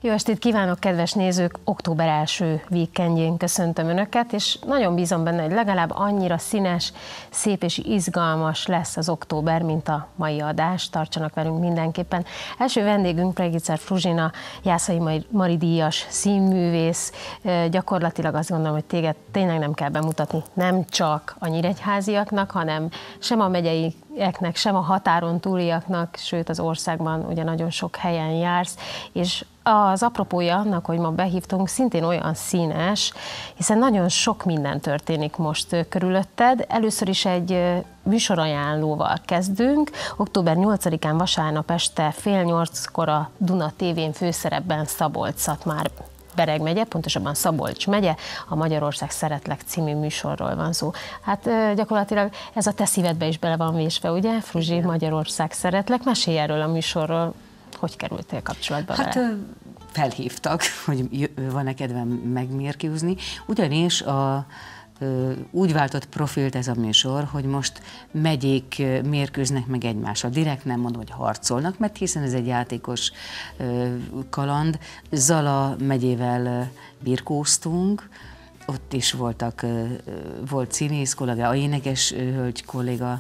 Jó estét kívánok, kedves nézők! Október első víkendjén köszöntöm Önöket, és nagyon bízom benne, hogy legalább annyira színes, szép és izgalmas lesz az október, mint a mai adás. Tartsanak velünk mindenképpen. Első vendégünk Pregicer Fruzsina, Jászai Mari díjas színművész. Gyakorlatilag azt gondolom, hogy téged tényleg nem kell bemutatni, nem csak a nyíregyháziaknak, hanem sem a megyeieknek, sem a határon túliaknak, sőt az országban ugye nagyon sok helyen jársz, és az apropója annak, hogy ma behívtunk, szintén olyan színes, hiszen nagyon sok minden történik most körülötted. Először is egy műsorajánlóval kezdünk. Október 8-án vasárnap este 7:30-kor a Duna TV-n főszerepben Szabolcs-Szatmár Bereg megye, pontosabban Szabolcs megye, a Magyarország Szeretlek című műsorról van szó. Hát gyakorlatilag ez a te szívedbe is bele van vésve, ugye? Fruzsi, Magyarország Szeretlek. Mesélj erről a műsorról. Hogy kerültél kapcsolatba vele? Felhívtak, hogy van-e kedvem megmérkőzni, ugyanis úgy váltott profilt ez a műsor, hogy most megyék mérkőznek meg egymással. Direkt nem mondom, hogy harcolnak, mert hiszen ez egy játékos kaland. Zala megyével birkóztunk, ott is volt színész kollega, a énekes hölgy kolléga.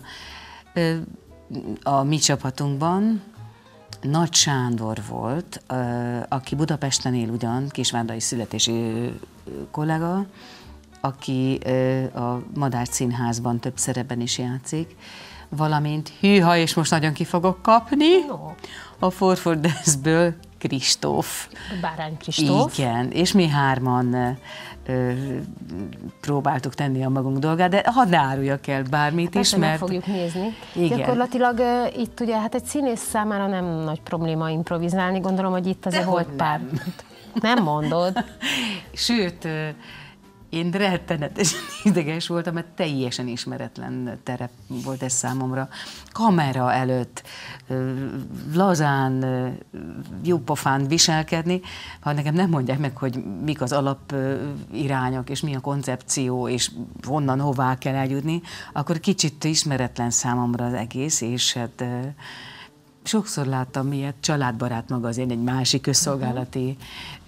A mi csapatunkban Nagy Sándor volt, aki Budapesten él ugyan, kisvárdai születési kollega, aki a Madách Színházban több szerepben is játszik, valamint hűha, és most nagyon ki fogok kapni, a Forfordeszből Kristóf. Bárány Kristóf. Igen, és mi hárman próbáltuk tenni a magunk dolgát, de hadd ne áruljak el bármit hát is, mert... meg fogjuk nézni. Igen. Gyakorlatilag itt ugye, hát egy színész számára nem nagy probléma improvizálni, gondolom, hogy itt azért volt pár... Nem mondod. Sőt, én rettenetesen ideges voltam, mert teljesen ismeretlen terep volt ez számomra. Kamera előtt lazán, jópofán viselkedni, ha nekem nem mondják meg, hogy mik az alapirányok, és mi a koncepció, és honnan, hová kell eljutni, akkor kicsit ismeretlen számomra az egész, és hát sokszor láttam ilyet, Családbarát magazin, egy másik közszolgálati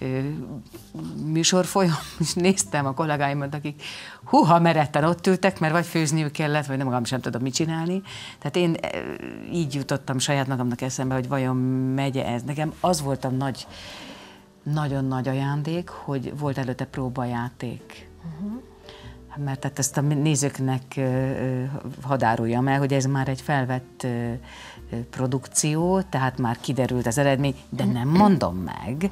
műsorfolyam, és néztem a kollégáimat, akik húha meretten ott ültek, mert vagy főzniük kellett, vagy nem magam sem tudom mit csinálni. Tehát én így jutottam saját magamnak eszembe, hogy vajon megye ez. Nekem az volt a nagyon nagy ajándék, hogy volt előtte próbajáték. Mert tehát ezt a nézőknek hadd áruljam el, hogy ez már egy felvett produkció, tehát már kiderült az eredmény, de nem mondom meg.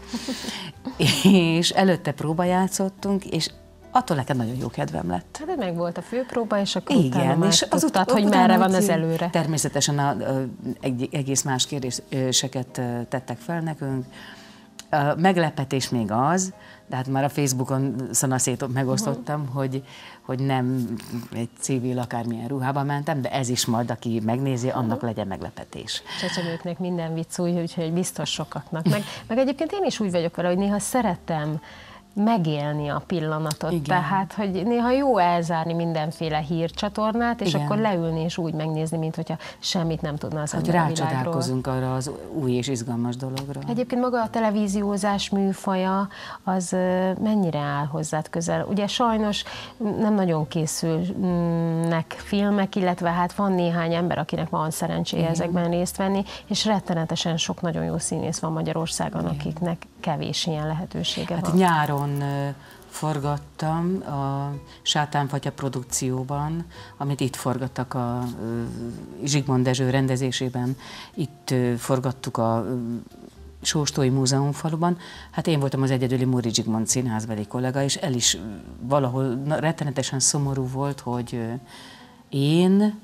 És előtte próbajátszottunk, és attól nekem nagyon jó kedvem lett. Hát meg volt a főpróba, és akkor igen, utána már és tudtad, hogy merre van az előre. Természetesen egész más kérdéseket tettek fel nekünk. A meglepetés még az, de hát már a Facebookon szanaszét megosztottam, hogy nem egy civil akármilyen ruhában mentem, de ez is majd, aki megnézi, annak legyen meglepetés. Csecsemőknek minden vicc úgy, úgyhogy biztos sokaknak. Meg egyébként én is úgy vagyok vele, hogy néha szeretem megélni a pillanatot. Igen. Tehát, hogy néha jó elzárni mindenféle hírcsatornát, és igen, akkor leülni és úgy megnézni, mint hogyha semmit nem tudna az ember a világról. Rácsodálkozunk arra az új és izgalmas dologra. Egyébként maga a televíziózás műfaja, az mennyire áll hozzád közel? Ugye sajnos nem nagyon készülnek filmek, illetve hát van néhány ember, akinek van szerencséje ezekben részt venni, és rettenetesen sok nagyon jó színész van Magyarországon, igen, akiknek kevés ilyen lehetősége hát van. Nyáron forgattam a Sátánfatya produkcióban, amit itt forgattak a Zsigmond Dezső rendezésében. Itt forgattuk a Sóstói Múzeumfaluban. Hát én voltam az egyedüli Móri Zsigmond színházbeli kollega, és el is valahol rettenetesen szomorú volt, hogy én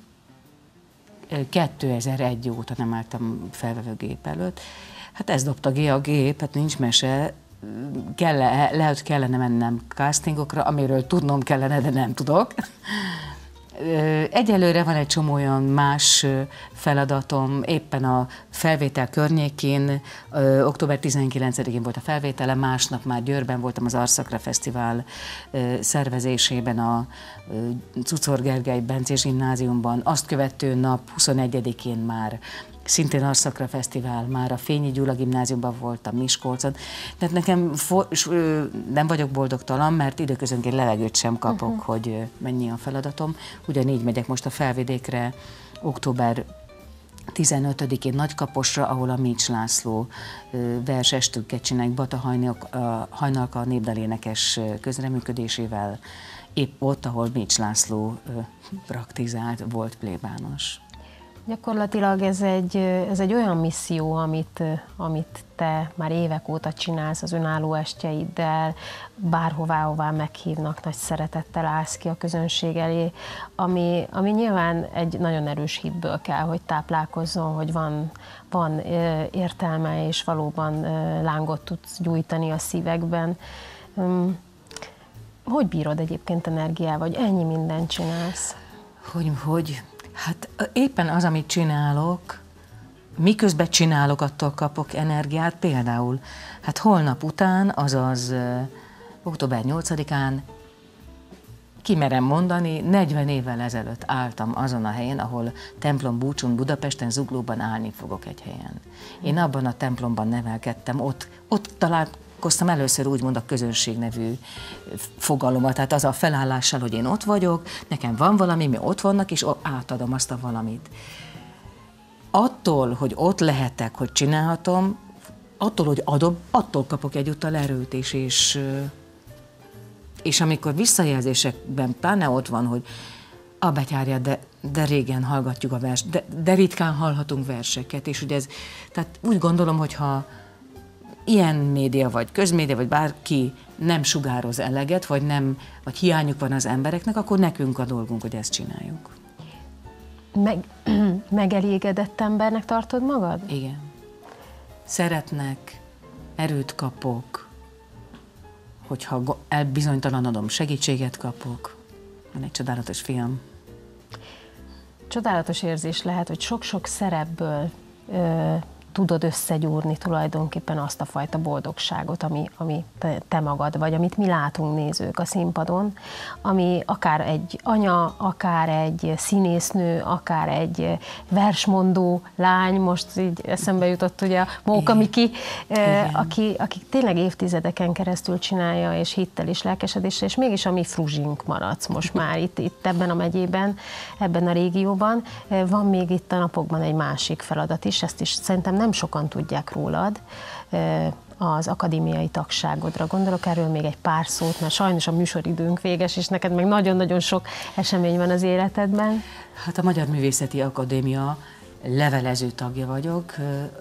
2001 óta nem álltam felvevőgép előtt. Hát ez dobta a gép, hát nincs mese. Lehet, hogy kellene mennem castingokra, amiről tudnom kellene, de nem tudok. Egyelőre van egy csomó olyan más feladatom, éppen a felvétel környékén, október 19-én volt a felvétele, másnap már Győrben voltam az Arszakra Fesztivál szervezésében a Cucor Gergely Bencés Gimnáziumban, azt követő nap 21-én már szintén Arszakra Fesztivál, már a Fényi Gyula Gimnáziumban voltam, Miskolcon. Tehát nekem nem vagyok boldogtalan, mert időközönként levegőt sem kapok, hogy mennyi a feladatom. Ugyanígy megyek most a Felvidékre október 15-én Nagykaposra, ahol a Mécs László versestünket csinálják Bata Hajnalka népdalénekes közreműködésével, épp ott, ahol Mécs László praktizált, volt plébános. Gyakorlatilag ez egy olyan misszió, amit te már évek óta csinálsz az önálló estjeiddel, bárhová meghívnak, nagy szeretettel állsz ki a közönség elé, ami nyilván egy nagyon erős hitből kell, hogy táplálkozzon, hogy van értelme, és valóban lángot tudsz gyújtani a szívekben. Hogy bírod egyébként energiával, vagy ennyi mindent csinálsz? Hogy? Hát éppen az, amit csinálok, miközben csinálok, attól kapok energiát. Például, hát holnap után, azaz október 8-án, kimerem mondani, 40 évvel ezelőtt álltam azon a helyen, ahol templom búcsún Budapesten, Zuglóban állni fogok egy helyen. Én abban a templomban nevelkedtem, ott találkoztam először úgymond a közönség nevű fogalomat, tehát az a felállással, hogy én ott vagyok, nekem van valami, mi ott vannak, és átadom azt a valamit. Attól, hogy ott lehetek, hogy csinálhatom, attól, hogy adom, attól kapok egyúttal erőt is, és amikor visszajelzésekben pláne ott van, hogy a betyárja, de régen hallgatjuk a de ritkán hallhatunk verseket, és ugye tehát úgy gondolom, hogy ha ilyen média, vagy közmédia, vagy bárki nem sugároz eleget, vagy hiányuk van az embereknek, akkor nekünk a dolgunk, hogy ezt csináljuk. Megelégedett embernek tartod magad? Igen. Szeretnek, erőt kapok, hogyha elbizonytalanodom, segítséget kapok. Van egy csodálatos fiam. Csodálatos érzés lehet, hogy sok-sok szerepből tudod összegyúrni tulajdonképpen azt a fajta boldogságot, ami te magad vagy, amit mi látunk nézők a színpadon, ami akár egy anya, akár egy színésznő, akár egy versmondó lány, most így eszembe jutott ugye a Móka Miki, aki tényleg évtizedeken keresztül csinálja, és hittel és lelkesedéssel, és mégis a mi fruzsink maradsz most már itt ebben a megyében, ebben a régióban. Van még itt a napokban egy másik feladat is, ezt is szerintem nem sokan tudják rólad, az akadémiai tagságodra. Gondolok erről még egy pár szót, mert sajnos a műsoridőnk véges, és neked meg nagyon-nagyon sok esemény van az életedben. Hát a Magyar Művészeti Akadémia levelező tagja vagyok.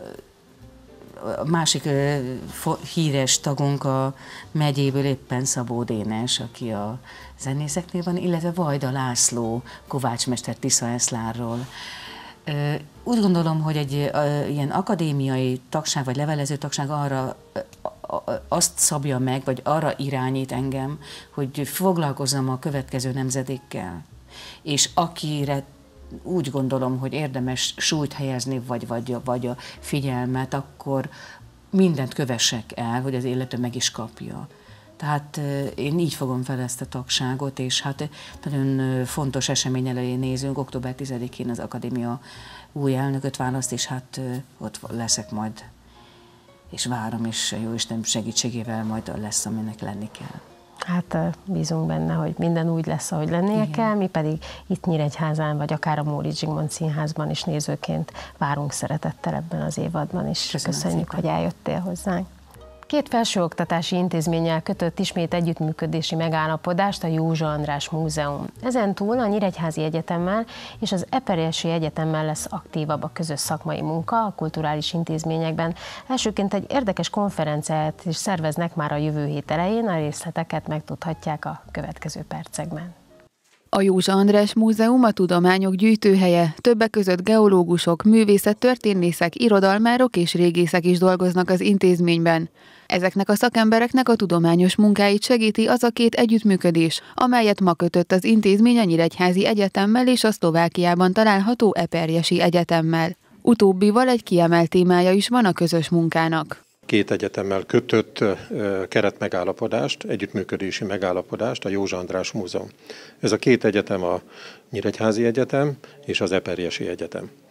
A másik híres tagunk a megyéből éppen Szabó Dénes, aki a zenészeknél van, illetve Vajda László, kovácsmester Tiszaeszlárról. Úgy gondolom, hogy egy ilyen akadémiai tagság, vagy levelező tagság arra azt szabja meg, vagy arra irányít engem, hogy foglalkozzam a következő nemzedékkel. És akire úgy gondolom, hogy érdemes súlyt helyezni, vagy a figyelmet, akkor mindent kövessek el, hogy az illető meg is kapja. Tehát én így fogom fel ezt a tagságot, és hát nagyon fontos esemény elé nézünk, október 10-én az akadémia új elnököt választ, és hát ott leszek majd, és várom, és Jóisten segítségével majd lesz, aminek lenni kell. Hát bízunk benne, hogy minden úgy lesz, ahogy lennie kell, mi pedig itt Nyíregyházán, vagy akár a Móricz Zsigmond Színházban is nézőként várunk szeretettel ebben az évadban is. Köszönjük, hogy eljöttél hozzánk. Két felsőoktatási intézménnyel kötött ismét együttműködési megállapodást a Józsa András Múzeum. Ezentúl a Nyíregyházi Egyetemmel és az Eperjesi Egyetemmel lesz aktívabb a közös szakmai munka a kulturális intézményekben. Elsőként egy érdekes konferenciát is szerveznek már a jövő hét elején, a részleteket megtudhatják a következő percekben. A Józsa András Múzeum a tudományok gyűjtőhelye, többek között geológusok, művészettörténészek, irodalmárok és régészek is dolgoznak az intézményben. Ezeknek a szakembereknek a tudományos munkáit segíti az a két együttműködés, amelyet ma kötött az intézmény a Nyíregyházi Egyetemmel és a Szlovákiában található Eperjesi Egyetemmel. Utóbbival egy kiemelt témája is van a közös munkának. Két egyetemmel kötött keretmegállapodást, együttműködési megállapodást a Józsa András Múzeum. Ez a két egyetem a Nyíregyházi Egyetem és az Eperjesi Egyetem.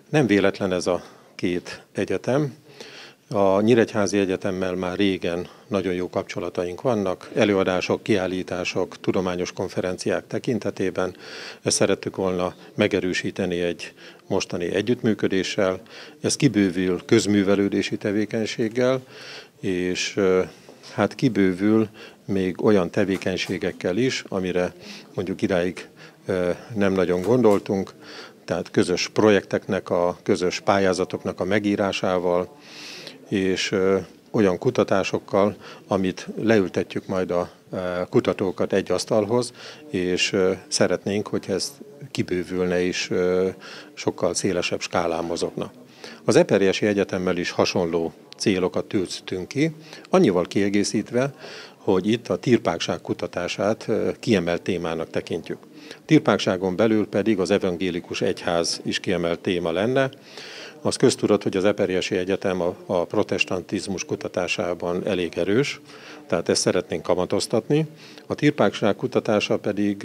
Nem véletlen ez a két egyetem. A Nyíregyházi Egyetemmel már régen nagyon jó kapcsolataink vannak, előadások, kiállítások, tudományos konferenciák tekintetében. Ezt szerettük volna megerősíteni egy mostani együttműködéssel. Ez kibővül közművelődési tevékenységgel, és hát kibővül még olyan tevékenységekkel is, amire mondjuk idáig nem nagyon gondoltunk, tehát közös projekteknek, közös pályázatoknak a megírásával, és olyan kutatásokkal, amit leültetjük majd a kutatókat egy asztalhoz, és szeretnénk, hogy ez kibővülne és sokkal szélesebb skálán mozogna. Az Eperjesi Egyetemmel is hasonló célokat tűztünk ki, annyival kiegészítve, hogy itt a tirpákság kutatását kiemelt témának tekintjük. Tirpákságon belül pedig az evangélikus egyház is kiemelt téma lenne. Az köztudott, hogy az Eperjesi Egyetem a protestantizmus kutatásában elég erős, tehát ezt szeretnénk kamatoztatni. A tirpákság kutatása pedig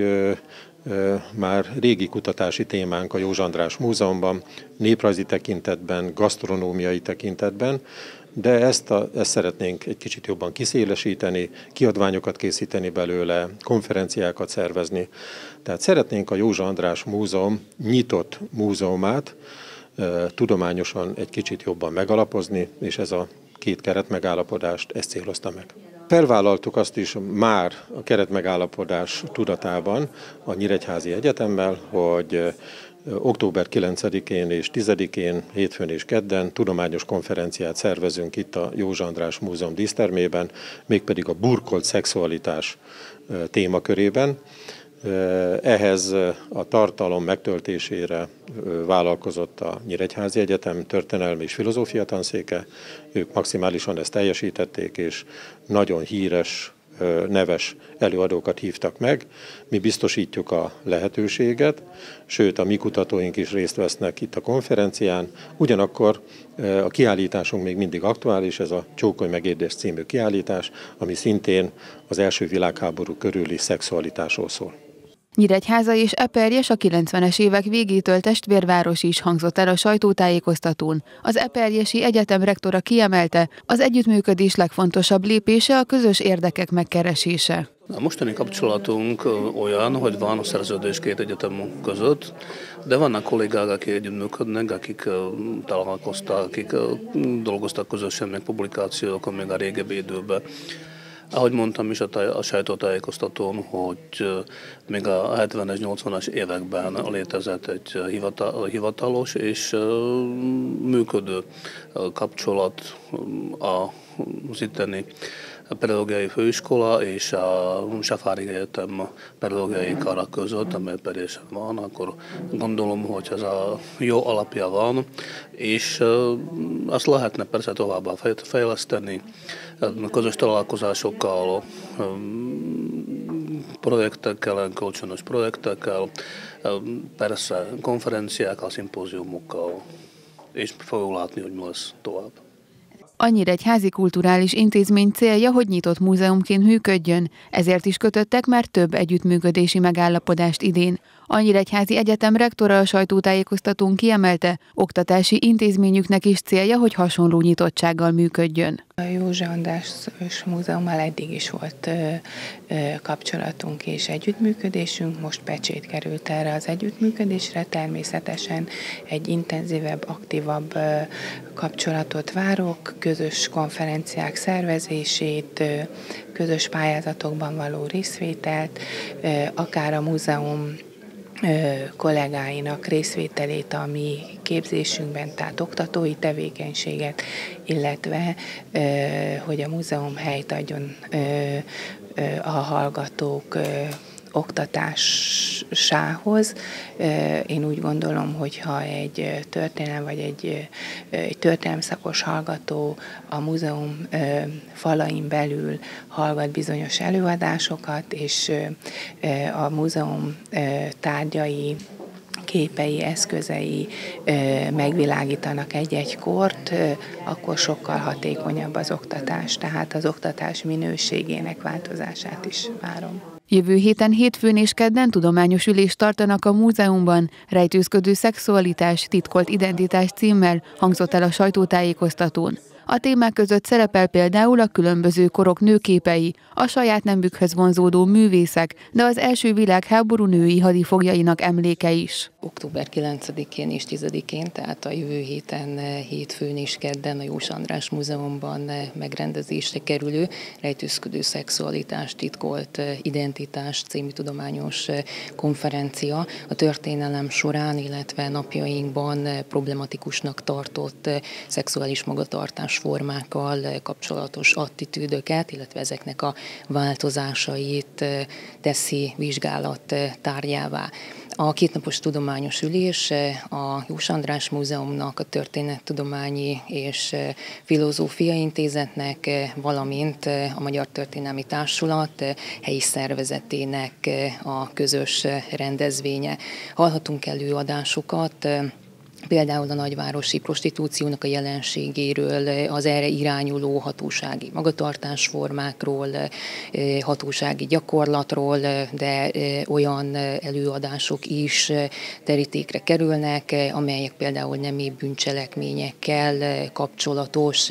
már régi kutatási témánk a József András Múzeumban, néprajzi tekintetben, gasztronómiai tekintetben, de ezt szeretnénk egy kicsit jobban kiszélesíteni, kiadványokat készíteni belőle, konferenciákat szervezni. Tehát szeretnénk a József András Múzeum nyitott múzeumát tudományosan egy kicsit jobban megalapozni, és ez a két keretmegállapodást ezt célozta meg. Felvállaltuk azt is már a keretmegállapodás tudatában a Nyíregyházi Egyetemmel, hogy október 9-én és 10-én, hétfőn és kedden tudományos konferenciát szervezünk itt a József András Múzeum dísztermében, mégpedig a burkolt szexualitás témakörében. Ehhez a tartalom megtöltésére vállalkozott a Nyíregyházi Egyetem történelmi és filozófia tanszéke. Ők maximálisan ezt teljesítették, és nagyon híres, neves előadókat hívtak meg. Mi biztosítjuk a lehetőséget, sőt a mi kutatóink is részt vesznek itt a konferencián. Ugyanakkor a kiállításunk még mindig aktuális, ez a Csókolj meg Édes című kiállítás, ami szintén az első világháború körüli szexualitásról szól. Nyíregyháza és Eperjes a 90-es évek végétől testvérváros is hangzott el a sajtótájékoztatón. Az Eperjesi Egyetem rektora kiemelte, az együttműködés legfontosabb lépése a közös érdekek megkeresése. A mostani kapcsolatunk olyan, hogy van a szerződés két egyetem között, de vannak kollégák, akik együttműködnek, akik találkoztak, akik dolgoztak közösen meg publikációkon még a régebbi időben. Ahogy mondtam is a sajtótájékoztatón, hogy még a 70-es, 80-as években létezett egy hivatalos és működő kapcsolat az itteni pedagógiai főiskola és a Safari Egyetem pedagógiai kara között, amely Eperjesen van, akkor gondolom, hogy ez a jó alapja van, és azt lehetne persze tovább fejleszteni, közös találkozásokkal, projektekkel, kölcsönös projektekkel, persze konferenciákkal, szimpóziumokkal, és fogjuk látni, hogy mi lesz tovább. A Nyíregyházi Kulturális Intézmény célja, hogy nyitott múzeumként működjön, ezért is kötöttek már több együttműködési megállapodást idén. A Nyíregyházi Egyetem rektora a sajtótájékoztatón kiemelte, oktatási intézményüknek is célja, hogy hasonló nyitottsággal működjön. A József András Múzeummal eddig is volt kapcsolatunk és együttműködésünk, most pecsét került erre az együttműködésre, természetesen egy intenzívebb, aktívabb kapcsolatot várok, közös konferenciák szervezését, közös pályázatokban való részvételt, akár a múzeum kollégáinak részvételét a mi képzésünkben, tehát oktatói tevékenységet, illetve hogy a múzeum helyt adjon a hallgatók oktatásához. Én úgy gondolom, hogy ha egy történelem vagy egy történelemszakos hallgató a múzeum falain belül hallgat bizonyos előadásokat, és a múzeum tárgyai, képei, eszközei megvilágítanak egy-egy kort, akkor sokkal hatékonyabb az oktatás, tehát az oktatás minőségének változását is várom. Jövő héten hétfőn és kedden tudományos ülést tartanak a múzeumban. Rejtőzködő szexualitás, titkolt identitás címmel hangzott el a sajtótájékoztatón. A témák között szerepel például a különböző korok nőképei, a saját nemükhöz vonzódó művészek, de az első világháború női hadifoglyainak emléke is. Október 9-én és 10-én, tehát a jövő héten hétfőn és kedden a Jós András Múzeumban megrendezésre kerülő Rejtőzködő szexualitás, titkolt identitás című tudományos konferencia a történelem során, illetve napjainkban problematikusnak tartott szexuális magatartásformákkal kapcsolatos attitűdöket, illetve ezeknek a változásait teszi vizsgálat tárgyává. A kétnapos tudományos ülés a Jós András Múzeumnak, a Történettudományi és Filozófiai Intézetnek, valamint a Magyar Történelmi Társulat helyi szervezetének a közös rendezvénye. Hallhatunk előadásokat, például a nagyvárosi prostitúciónak a jelenségéről, az erre irányuló hatósági magatartásformákról, hatósági gyakorlatról, de olyan előadások is terítékre kerülnek, amelyek például nemi bűncselekményekkel kapcsolatos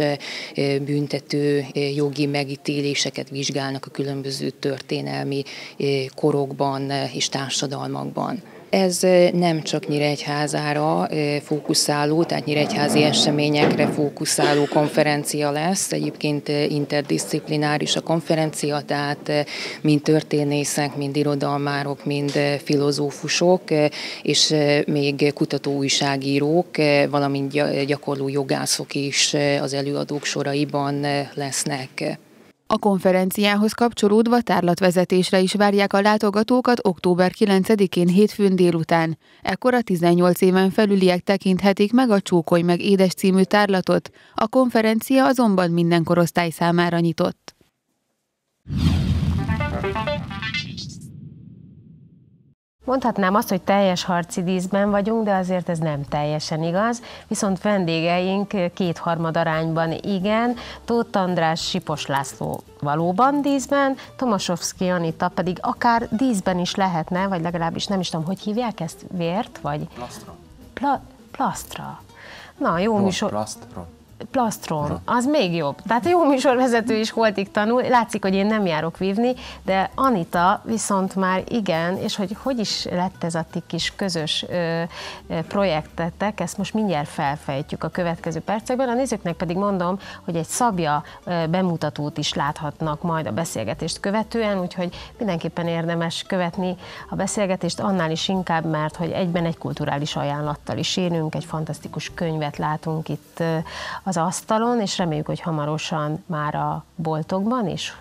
büntető jogi megítéléseket vizsgálnak a különböző történelmi korokban és társadalmakban. Ez nem csak Nyíregyházára fókuszáló, tehát nyíregyházi eseményekre fókuszáló konferencia lesz. Egyébként interdisziplináris a konferencia, tehát mind történészek, mind irodalmárok, mind filozófusok, és még kutatóújságírók, valamint gyakorló jogászok is az előadók soraiban lesznek. A konferenciához kapcsolódva tárlatvezetésre is várják a látogatókat október 9-én hétfőn délután. Ekkor a 18 éven felüliek tekinthetik meg a Csókolj meg édes című tárlatot, a konferencia azonban minden korosztály számára nyitott. Mondhatnám azt, hogy teljes harci díszben vagyunk, de azért ez nem teljesen igaz. Viszont vendégeink kétharmad arányban igen, Tóth András, Sipos László valóban díszben, Tomaszowski Anita pedig akár díszben is lehetne, vagy legalábbis nem is tudom, hogy hívják ezt, vért, vagy? Plastra. Plastra. Na, jó műsor. Plastron, az még jobb. Tehát jó műsorvezető is holtig tanul, látszik, hogy én nem járok vívni, de Anita viszont már igen, és hogy is lett ez a ti kis közös projektetek, ezt most mindjárt felfejtjük a következő percekben. A nézőknek pedig mondom, hogy egy Szabja bemutatót is láthatnak majd a beszélgetést követően, úgyhogy mindenképpen érdemes követni a beszélgetést, annál is inkább, mert hogy egyben egy kulturális ajánlattal is élünk, egy fantasztikus könyvet látunk itt az asztalon, és reméljük, hogy hamarosan már a boltokban is.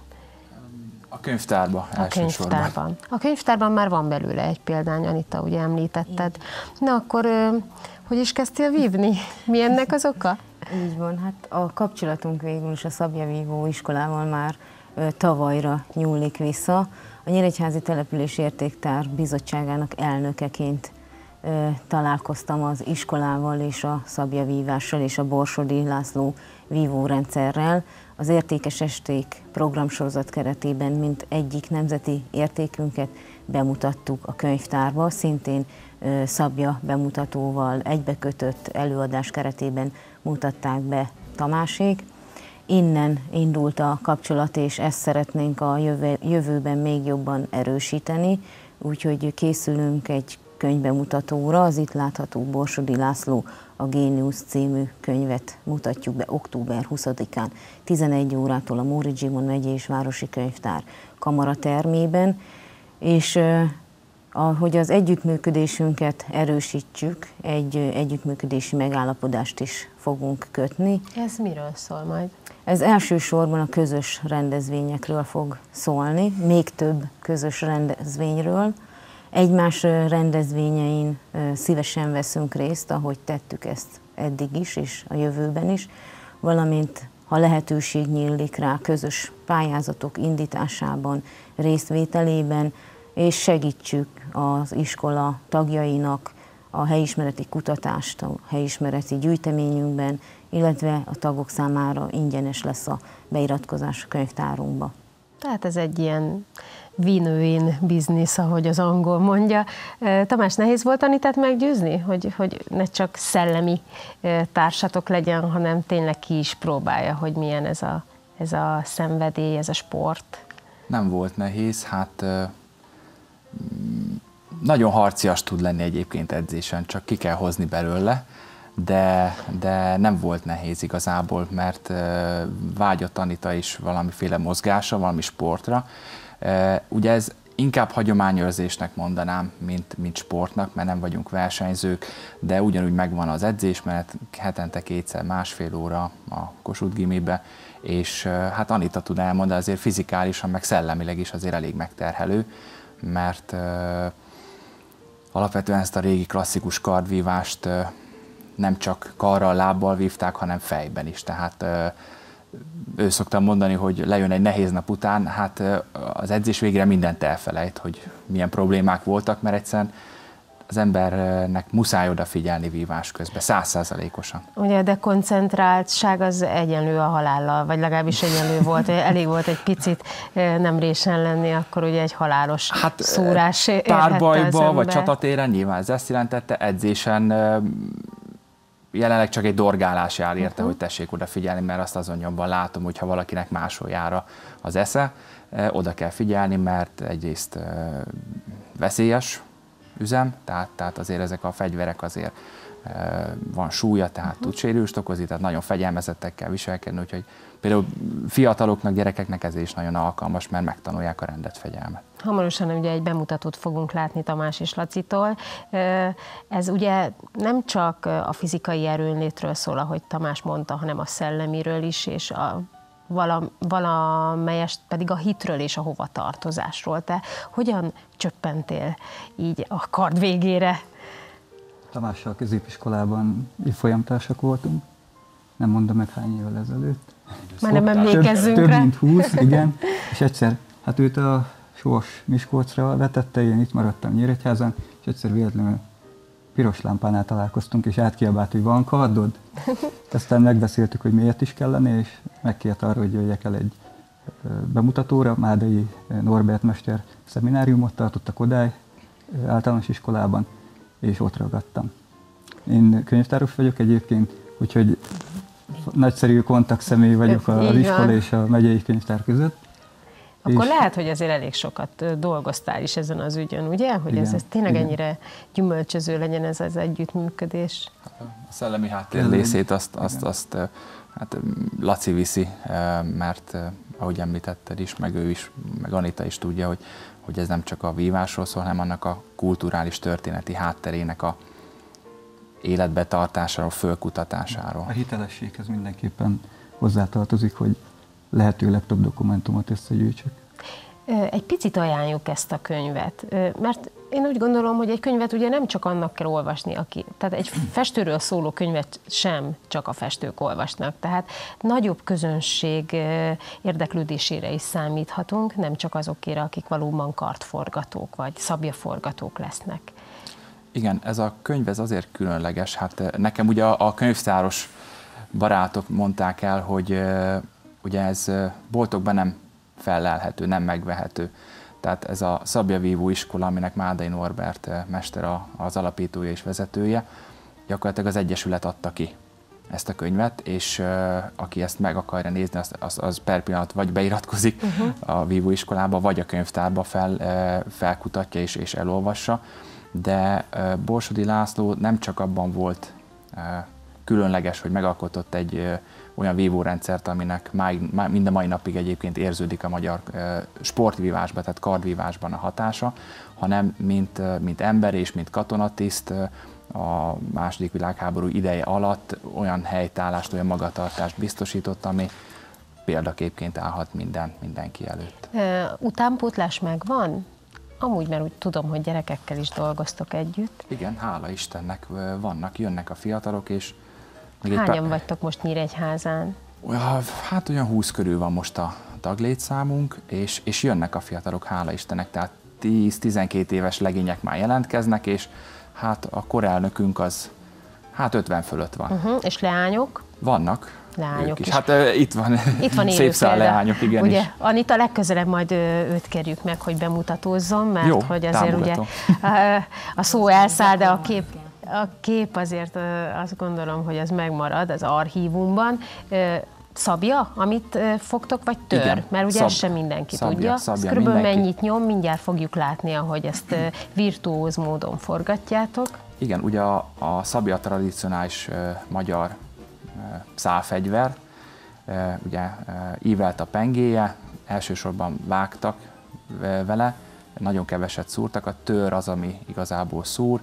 A könyvtárban elsősorban. A könyvtárban már van belőle egy példány, Anita, ugye említetted. Na akkor, hogy is kezdtél vívni? Mi ennek az oka? Így van, hát a kapcsolatunk végül is a Szabja Vívó iskolával már tavalyra nyúlik vissza. A Nyíregyházi Település Értéktár Bizottságának elnökeként találkoztam az iskolával és a Szabja vívással és a Borsodi László vívórendszerrel. Az Értékes Esték programsorozat keretében, mint egyik nemzeti értékünket bemutattuk a könyvtárba, szintén Szabja bemutatóval egybekötött előadás keretében mutatták be Tamásék. Innen indult a kapcsolat, és ezt szeretnénk a jövőben még jobban erősíteni, úgyhogy készülünk egy könyvbemutatóra, az itt látható Borsodi László a Géniusz című könyvet mutatjuk be október 20-án, 11 órától a Móricz Zsigmond megyei és városi könyvtár kamaratermében, és hogy az együttműködésünket erősítsük, egy együttműködési megállapodást is fogunk kötni. Ez miről szól majd? Ez elsősorban a közös rendezvényekről fog szólni, még több közös rendezvényről. Egymás rendezvényein szívesen veszünk részt, ahogy tettük ezt eddig is, és a jövőben is, valamint ha lehetőség nyílik rá közös pályázatok indításában, részvételében, és segítsük az iskola tagjainak a helyismereti kutatást, a helyismereti gyűjteményünkben, illetve a tagok számára ingyenes lesz a beiratkozás a könyvtárunkba. Tehát ez egy ilyen win-win business, ahogy az angol mondja. Tamás, nehéz volt Anitát meggyőzni, hogy ne csak szellemi társatok legyen, hanem tényleg ki is próbálja, hogy milyen ez a szenvedély, ez a sport? Nem volt nehéz, hát nagyon harcias tud lenni egyébként edzésen, csak ki kell hozni belőle, de nem volt nehéz igazából, mert vágyott Anita is valamiféle mozgásra, valami sportra. Ugye ez inkább hagyományőrzésnek mondanám, mint sportnak, mert nem vagyunk versenyzők, de ugyanúgy megvan az edzésmenet, hetente 2-szer 1,5 óra a Kossuth Gimibe, és hát Anita tud elmondani, azért fizikálisan, meg szellemileg is azért elég megterhelő, mert alapvetően ezt a régi klasszikus kardvívást nem csak karral, lábbal vívták, hanem fejben is. Tehát ő szoktam mondani, hogy lejön egy nehéz nap után, hát az edzés végére mindent elfelejt, hogy milyen problémák voltak, mert egyszerűen az embernek muszáj odafigyelni vívás közben, 100%-osan. Ugye, de koncentráltság az egyenlő a halállal, vagy legalábbis egyenlő volt, egy elég volt egy picit nem résen lenni, akkor ugye egy halálos szúrás érhette az párbajba, vagy csatatéren nyilván ez ezt jelentette, edzésen jelenleg csak egy dorgálás jár érte, hogy tessék odafigyelni, mert azt azon nyomban látom, hogy ha valakinek másoljára az esze, oda kell figyelni, mert egyrészt veszélyes üzem, tehát azért ezek a fegyverek azért van súlya, tehát tud sérülést okozni, tehát nagyon fegyelmezettek kell viselkedni, úgyhogy például fiataloknak, gyerekeknek ez is nagyon alkalmas, mert megtanulják a rendet, fegyelmet. Hamarosan ugye egy bemutatót fogunk látni Tamás és Lacitól. Ez ugye nem csak a fizikai erőnlétről szól, ahogy Tamás mondta, hanem a szellemiről is, és valamelyest pedig a hitről és a hovatartozásról. Te hogyan csöppentél így a kard végére? Tamással középiskolában évfolyamtársak voltunk, nem mondom meg hány évvel ezelőtt. Már nem emlékezzünk több rá. Mint 20, igen. És egyszer, hát őt a Sors Miskolcra vetette, én itt maradtam Nyíregyházan, és egyszer véletlenül piros lámpánál találkoztunk, és átkiabált, hogy van kardod. Aztán megbeszéltük, hogy miért is kellene, és megkért arra, hogy jöjjek el egy bemutatóra. Mádai Norbert mester szemináriumot tartottak Kodály általános iskolában, és ott ragadtam. Én könyvtáros vagyok egyébként, úgyhogy nagyszerű kontaktszemély vagyok az iskola és a megyei könyvtár között. Akkor lehet, hogy azért elég sokat dolgoztál is ezen az ügyön, ugye? Hogy ez tényleg ennyire gyümölcsöző legyen ez az együttműködés. A szellemi háttér részét azt hát Laci viszi, mert ahogy említetted is, meg ő is, meg Anita is tudja, hogy ez nem csak a vívásról szól, hanem annak a kulturális történeti hátterének a életbetartásáról, fölkutatásáról. A hitelességhez mindenképpen hozzátartozik, hogy lehetőleg több dokumentumot összegyűjtsök. Egy picit ajánljuk ezt a könyvet, mert én úgy gondolom, hogy egy könyvet ugye nem csak annak kell olvasni, tehát egy festőről szóló könyvet sem csak a festők olvasnak, tehát nagyobb közönség érdeklődésére is számíthatunk, nem csak azokére, akik valóban kardforgatók vagy szabjaforgatók lesznek. Igen, ez a könyv ez azért különleges, hát nekem ugye a könyvtáros barátok mondták el, hogy ugye ez boltokban nem fellelhető, nem megvehető. Tehát ez a szabjavívó iskola, aminek Mádai Norbert mester az alapítója és vezetője, gyakorlatilag az Egyesület adta ki ezt a könyvet, és aki ezt meg akarja nézni, az per pillanat vagy beiratkozik a vívóiskolába, vagy a könyvtárba felkutatja és elolvassa. De Borsodi László nem csak abban volt különleges, hogy megalkotott egy olyan vívórendszert, aminek mind a mai napig egyébként érződik a magyar sportvívásban, tehát kardvívásban a hatása, hanem mint ember és mint katonatiszt a II. Világháború ideje alatt olyan helytállást, olyan magatartást biztosított, ami példaképként állhat mindenki előtt. Utánpótlás megvan? Amúgy, mert úgy tudom, hogy gyerekekkel is dolgoztok együtt. Igen, hála Istennek vannak, jönnek a fiatalok, és... Hányan vagytok most Nyíregyházán? Hát olyan 20 körül van most a taglétszámunk, és jönnek a fiatalok, hála Istennek, tehát 10-12 éves legények már jelentkeznek, és hát a korelnökünk az 50 fölött van. És leányok? Vannak, leányok is. is. Hát itt van szép szál leányok, igen. Ugye, is. Anita, legközelebb majd őt kérjük meg, hogy bemutatózzon, mert jó, hogy azért ugye a szó elszáll, de a kép azért azt gondolom, hogy az megmarad az archívumban. Szabja, amit fogtok, vagy tör? Igen, mert ugye ezt sem mindenki tudja. Körülbelül mennyit nyom, mindjárt fogjuk látni, ahogy ezt virtuóz módon forgatjátok. Igen, ugye a szabja tradicionális magyar szálfegyver, ugye ívelt a pengéje, elsősorban vágtak vele, nagyon keveset szúrtak, a tör az, ami igazából szúr,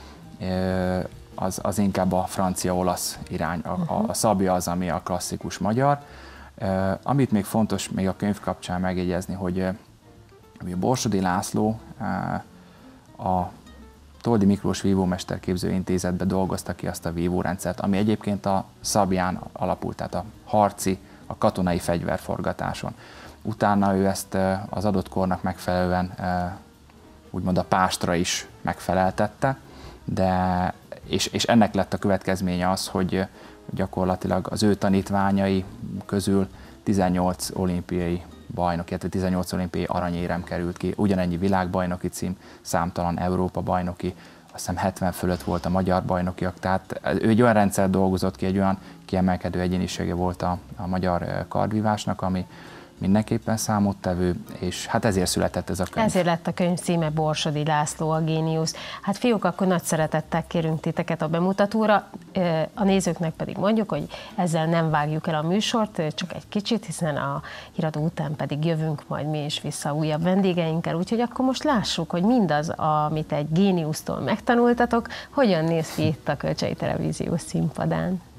az inkább a francia-olasz irány, a szabja az, ami a klasszikus magyar. Amit még fontos még a könyv kapcsán megjegyezni, hogy a Borsodi László a Toldi Miklós Vívómesterképző Intézetben dolgozta ki azt a vívórendszert, ami egyébként a szabján alapult, tehát a harci, a katonai fegyverforgatáson. Utána ő ezt az adott kornak megfelelően úgymond a pástra is megfeleltette, és ennek lett a következménye az, hogy gyakorlatilag az ő tanítványai közül 18 olimpiai bajnok, illetve 18 olimpiai aranyérem került ki, ugyanennyi világbajnoki cím, számtalan Európa bajnoki, azt hiszem 70 fölött volt a magyar bajnokiak, tehát ő egy olyan rendszer dolgozott ki, egy olyan kiemelkedő egyénisége volt a magyar kardvívásnak, ami mindenképpen számottevő, és hát ezért született ez a könyv. Ezért lett a könyv címe Borsodi László, a géniusz. Hát fiúk, akkor nagy szeretettel kérünk titeket a bemutatóra, a nézőknek pedig mondjuk, hogy ezzel nem vágjuk el a műsort, csak egy kicsit, hiszen a híradó után pedig jövünk majd mi is vissza újabb vendégeinkkel, úgyhogy akkor most lássuk, hogy mindaz, amit egy géniusztól megtanultatok, hogyan néz ki itt a Kölcsei Televízió színpadán.